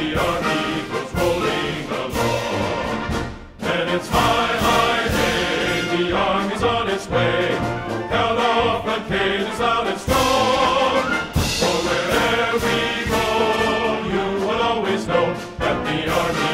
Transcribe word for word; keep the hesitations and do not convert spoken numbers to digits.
the army goes rolling along. And it's high, high, hey, the army's on its way, held off front pages loud and strong. For wherever we go, you will always know that the army